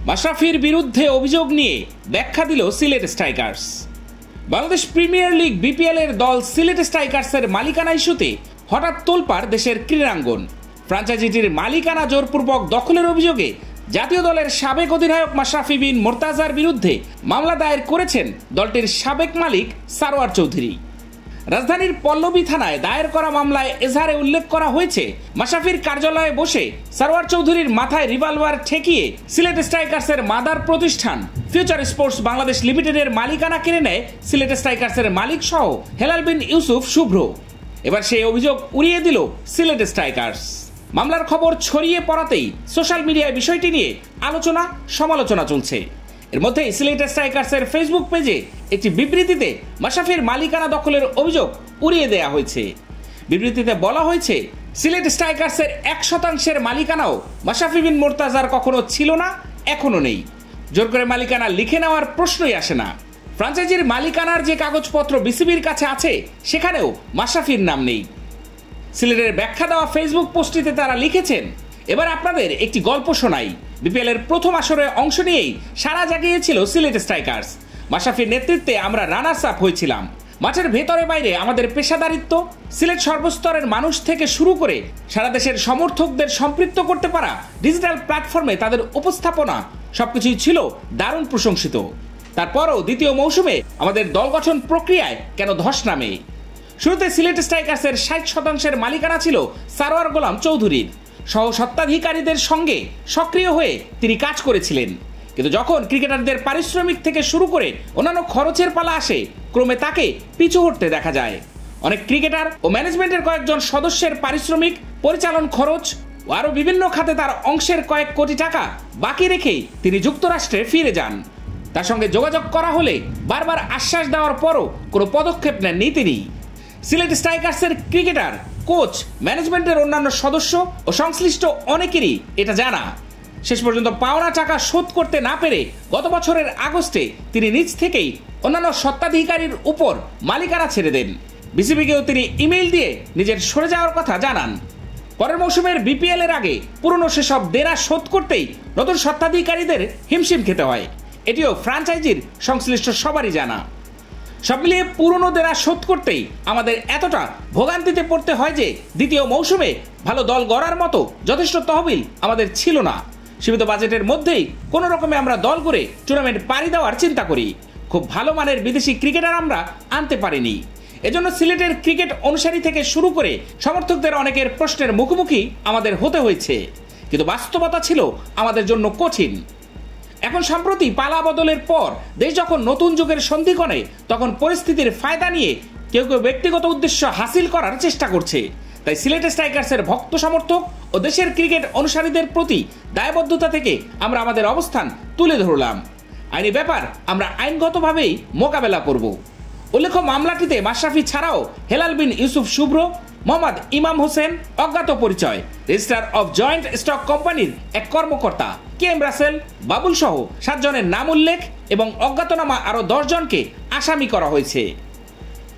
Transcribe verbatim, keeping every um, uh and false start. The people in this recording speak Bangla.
মাশরাফির বিরুদ্ধে অভিযোগ নিয়ে ব্যাখ্যা দিল Sylhet strikers. Bangladesh premier league BPL এর দল সিলেট স্ট্রাইকার্সের মালিকানা ইস্যুতে হঠাৎ তোলপাড় দেশের ক্রীড়াঙ্গন। ফ্র্যাঞ্চাইজিটির মালিকানা জোরপূর্বক দখলের অভিযোগে জাতীয় দলের সাবেক অধিনায়ক মাশরাফি বিন মোর্তাজার বিরুদ্ধে মামলা দায়ের করেছেন দলটির সাবেক মালিক সারোয়ার চৌধুরী। রাজধানীর পল্লবী থানায় দায়ের করা মামলায় এজাহারে উল্লেখ করা হয়েছে, মাশরাফির কার্যালয়ে বসে সারোয়ার চৌধুরীর মাথায় রিভলভার ঠেকিয়ে সিলেট স্ট্রাইকার্সের মাদার প্রতিষ্ঠান ফিউচার স্পোর্টস বাংলাদেশ লিমিটেডের মালিকানা কেড়ে নেয় সিলেট স্ট্রাইকার্সের মালিক সহ হেলাল বিন ইউসুফ শুভ্র। এবার সেই অভিযোগ উড়িয়ে দিল সিলেট স্ট্রাইকার্স। মামলার খবর ছড়িয়ে পড়াতেই সোশ্যাল মিডিয়ায় বিষয়টি নিয়ে আলোচনা সমালোচনা চলছে। এর মধ্যে সিলেট স্ট্রাইকার্সের ফেসবুক পেজে একটি বিবৃতিতে মাশরাফির মালিকানা দখলের অভিযোগ উড়িয়ে দেওয়া হয়েছে। বিবৃতিতে বলা হয়েছে, সিলেট স্ট্রাইকার্সের এক শতাংশের মালিকানাও মাশরাফি বিন মোর্তাজার কখনো ছিল না, এখনো নেই। জোর করে মালিকানা লিখে নেওয়ার প্রশ্নই আসে না। ফ্র্যাঞ্চাইজির মালিকানার যে কাগজপত্র বিসিবির কাছে আছে সেখানেও মাশরাফির নাম নেই। সিলেটের ব্যাখ্যা দেওয়া ফেসবুক পোস্টটিতে তারা লিখেছেন, এবার আপনাদের একটি গল্প শোনাই। বিপিএল এর প্রথম আসরে অংশ নিয়েই সারা জাগিয়েছিল সিলেট স্ট্রাইকার্স। মাশরাফির নেতৃত্বে আমরা রানার্স আপ হয়েছিলাম। মাঠের ভেতরে বাইরে আমাদের পেশাদারিত্ব, সিলেট সর্বস্তরের মানুষ থেকে শুরু করে সারা দেশের সমর্থকদের সম্পৃক্ত করতে পারা ডিজিটাল প্ল্যাটফর্মে তাদের উপস্থাপনা সবকিছুই ছিল দারুণ প্রশংসিত। তারপরও দ্বিতীয় মৌসুমে আমাদের দল গঠন প্রক্রিয়ায় কেন ধস নামে? শুরুতে সিলেট স্ট্রাইকার্সের ষাট শতাংশের মালিকানা ছিল সারোয়ার গোলাম চৌধুরীর। সহ সত্ত্বাধিকারীদের সঙ্গে সক্রিয় হয়ে তিনি কাজ করেছিলেন, কিন্তু যখন ক্রিকেটারদের পারিশ্রমিক থেকে শুরু করে অন্যান্য খরচের পালা আসে, ক্রমে তাকে পিছু হটতে দেখা যায়। অনেক ক্রিকেটার ও ম্যানেজমেন্টের কয়েকজন সদস্যের পারিশ্রমিক, পরিচালন খরচ ও আরও বিভিন্ন খাতে তার অংশের কয়েক কোটি টাকা বাকি রেখেই তিনি যুক্তরাষ্ট্রে ফিরে যান। তার সঙ্গে যোগাযোগ করা হলে বারবার আশ্বাস দেওয়ার পরও কোনো পদক্ষেপ নেননি তিনি। সিলেট স্ট্রাইকার্সের ক্রিকেটার, কোচ, ম্যানেজমেন্টের অন্যান্য সদস্য ও সংশ্লিষ্ট অনেকেরই এটা জানা। শেষ পর্যন্ত পাওনা টাকা শোধ করতে না পেরে গত বছরের আগস্টে তিনি নিজ থেকেই অন্যান্য স্বত্বাধিকারীর উপর মালিকানা ছেড়ে দেন। বিসিবিকেও তিনি ইমেইল দিয়ে নিজের সরে যাওয়ার কথা জানান। পরের মৌসুমের বিপিএল এর আগে পুরনো সেসব দেনা শোধ করতেই নতুন স্বত্বাধিকারীদের হিমশিম খেতে হয়, এটিও ফ্র্যাঞ্চাইজির সংশ্লিষ্ট সবারই জানা। সব মিলিয়ে পুরনো দেনা শোধ করতেই আমাদের এতটা ভোগান্তিতে পড়তে হয় যে দ্বিতীয় মৌসুমে ভালো দল গড়ার মতো যথেষ্ট তহবিল আমাদের ছিল না। সীমিত বাজেটের মধ্যেই কোনো রকমে আমরা দল করে টুর্নামেন্ট পাড়ি দেওয়ার চিন্তা করি। খুব ভালো মানের বিদেশি ক্রিকেটার আমরা আনতে পারিনি। এজন্য সিলেটের ক্রিকেট অনুসারী থেকে শুরু করে সমর্থকদের অনেকের প্রশ্নের মুখোমুখি আমাদের হতে হয়েছে, কিন্তু বাস্তবতা ছিল আমাদের জন্য কঠিন। এখন সম্প্রতি পালা বদলের পর দেশ যখন নতুন যুগের সন্ধিক্ষণে, তখন পরিস্থিতির ফায়দা নিয়ে কেউ কেউ ব্যক্তিগত উদ্দেশ্য হাসিল করার চেষ্টা করছে। তাই সিলেট স্ট্রাইকার্সের ভক্ত সমর্থক ও দেশের ক্রিকেট অনুসারীদের প্রতি দায়বদ্ধতা থেকে আমরা আমাদের অবস্থান তুলে ধরলাম। আইনি ব্যাপার আমরা আইনগতভাবেই মোকাবেলা করব। উল্লেখ্য, মামলাটিতে মাশরাফি ছাড়াও হেলাল বিন ইউসুফ শুভ্র, মোহাম্মদ ইমাম হোসেন অজ্ঞাত পরিচয়, রেজিস্ট্রার অফ জয়েন্ট স্টক কোম্পানির এক কর্মকর্তা কে এম রাসেল, বাবুল সহ সাতজনের নাম উল্লেখ এবং অজ্ঞাতনামা আরও দশ জনকে আসামি করা হয়েছে।